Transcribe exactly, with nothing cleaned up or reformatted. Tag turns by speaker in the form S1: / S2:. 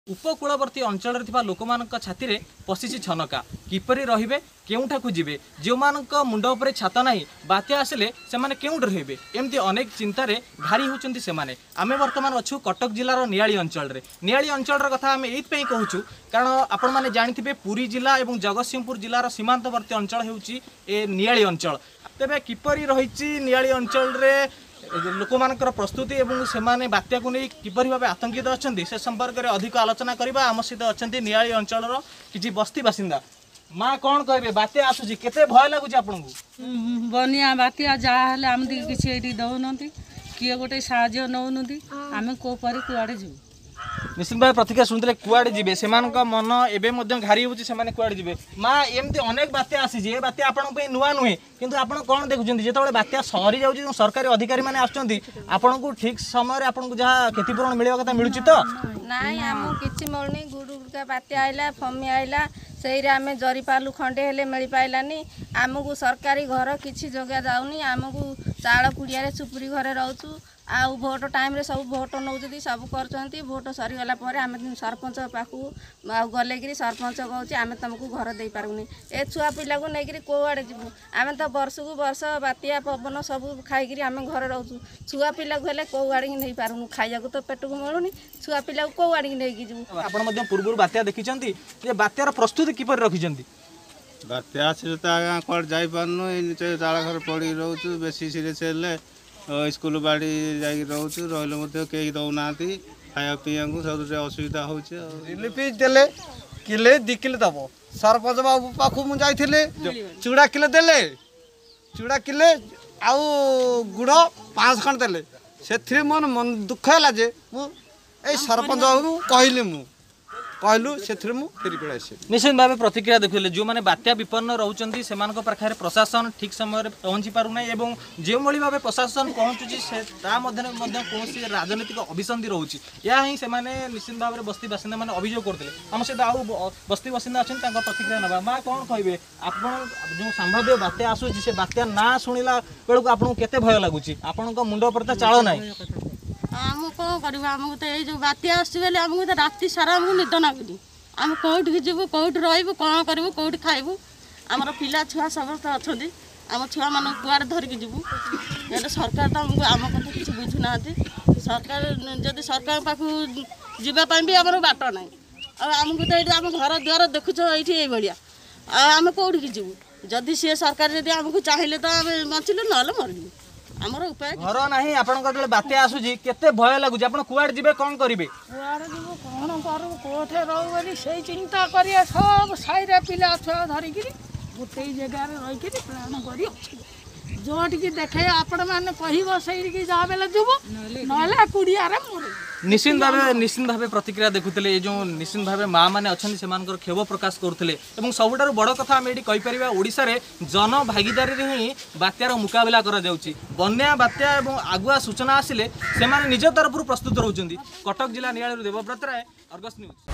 S1: उपकूलवर्ती अंचल लोक छाती पशिची छनका किपरि रहिबे केउठाकू जिबे जो मानक मुंड उपरे छात नाही बात्या आसिले सेमाने केउठ रहिबे एमती अनेक चिंतारे घारी होचंती सेमाने। आमे वर्तमान अछु कटक जिल्लार नियाली अंचल रे नियाली अंचल कथा आमे एइथ पई कहूछु कारण आपण माने जानिथिबे पुरी जिला एवं जगतसिंहपुर जिल्लार सीमांतवर्ती अंचल हेउची ए नियाली अंचल। तेबे किपरि रहिची नियाली अंचल रे लोक मानकर प्रस्तुति एवं सेमाने बात्या को नहीं किपरि भाबे आतंकित अछंती से संपर्क में अधिक आलोचना करबा। आम सहित अछंती नियाली अंचल किछि बस्ती बासिंदा। माँ कौन कहबे बात्या आसुची केते भय लागुची आपनकु?
S2: बनिया बात्या जा हले हम दी किछि एठी दउनंती किए गोटे साहाଯ୍य नउनंती आमे को परि कुआडे जिवु।
S1: निश्चित भाव प्रतिक्रिया शुणुते कुआडे जिबे सेमानक मन एबे मध्य घारी होची सेमाने कुआडे जिबे। माँ एमती अनेक बात्या आसी जे बात्या आपन पे नुआ नुहे किंतु आपन कोन देखुचंती जेतबे बात्या सरी जाउची सरकारी अधिकारी माने आछंती आपनकु ठीक समय रे आपनकु जहा क्षतिपूरण मिलवा कथा मिलुची तो
S3: नाई हम किछि मोलनी गुडुका बात्या आइला फमी आइला सेही रे आमे जरी पालु खंडे हेले मिल पाइलानी आमकु सरकारी घर किछि जगह जाउनी आमकु चाळ कुडिया रे सुपुरी घरे रहउचु आ भोट टाइम रे सब भोट नौचती सब करचंती भोट सरी गला परे आमे सरपंच पाखु आ गले गिरी सरपंच कहउची आमे तुमको घर देई पारुनी ए छुआ पिला को नै गिरी को आडे जिवु आमे तो वर्ष को वर्ष बातिया पवन सब खाई गिरी आमे घर रहउचु छुआ पिला को हेले को आडे नै पारुनु खाइया को तो पेट को मिलुनी छुआ पिला को को आडे नै गिजु।
S1: आपण मध्य पूर्व बात्या देखिचंती जे बात्यार प्रस्तुति किपर रखिचंती?
S4: बात्या से तो आगा कोड जाई पारनु नीचे चाळ घर पड़ी रहउचु बेसी सीरियस हेले स्कूल बाड़ी जाई रहउचु रहले मते केही दउनाती खाया पिया को सब असुविधा होचे।
S5: रिलीफ देले किले दि किले दबो सरपंच बाबू पाखु मु जाइथिले चूड़ा किले देले चूड़ा किले आउ गुड़ पाँच खंड देले से मन मन दुख है जे मु ए सरपंच बाबू कहली मु कहलु से फेरी पड़े।
S1: निश्चित भाव प्रतिक्रिया देखिले जो मैंने बात्या विपन्न रोचंती सेमानक पाखरे प्रशासन ठीक समय पहुँची पारुना एवं जो भाव प्रशासन पहुँचुची कौन राजनीतिक अभिसंधि रोचे या ही से निश्चित भाव में बस्ती बासिंदा मैंने अभियोग करते आम सहित आउ बस्ती बासिंदा अच्छा प्रतिक्रिया ना माँ कौन कहे आप जो संभाव्य बात्या आसूची से बात्या ना शुणिला बेलू आपको केते भय लगुच आपण मुंड पर चाल ना
S2: आम कौन कर आमको तो ये जो बात्या आसमें आमको तो राति सारा आमको निद नागुनी आम कौटी जीवु कौटी रही कौन करूँ कौटी खाइबू आमर पिला छुआ समस्त अच्छा आम छुआ मान कुआड़े धरिकी जीवु सरकार तो आमको आम कथा किसी बुझुना सरकार जदि सरकार पाखु जावाई भी आमर बाट ना आमको तो ये आम घर द्वार देखुच ये भाया आम कौटी जीवु जदि सी सरकार जब आमको चाहिए तो आम बचिलु ना मरलु आमर उपाय
S1: घर नाही आपन बात्या आसूची केते भय लागुची आपण कुआड जिबे कोन करिवे
S6: कुआड जिवो कोन करू कोठे रहू बोली सेही चिंता करिया सब साइरे पिला छुआ धरि गिरी गोटे जगह रे रहि गिरी प्लान करी जोट की देखे आपण माने कहिबो सेही की जा बेला जिवो नले कुडिया रे मोरे।
S1: निश्चित भाव निश्चित भाव प्रतिक्रिया देखुले जो निश्चित भाव माँ मैंने अच्छा से खेव प्रकाश करुले और सबुठ बड़ कथा आम ये कहीपर ओडिशा रे जन भागीदारी ही बात्यार मुकाबला करा जाउची। बन्या बात्या और आगुआ सूचना आसिले से निज तरफ प्रस्तुत रोचंती। कटक जिला नियाली देवव्रत राय, अर्गस न्यूज।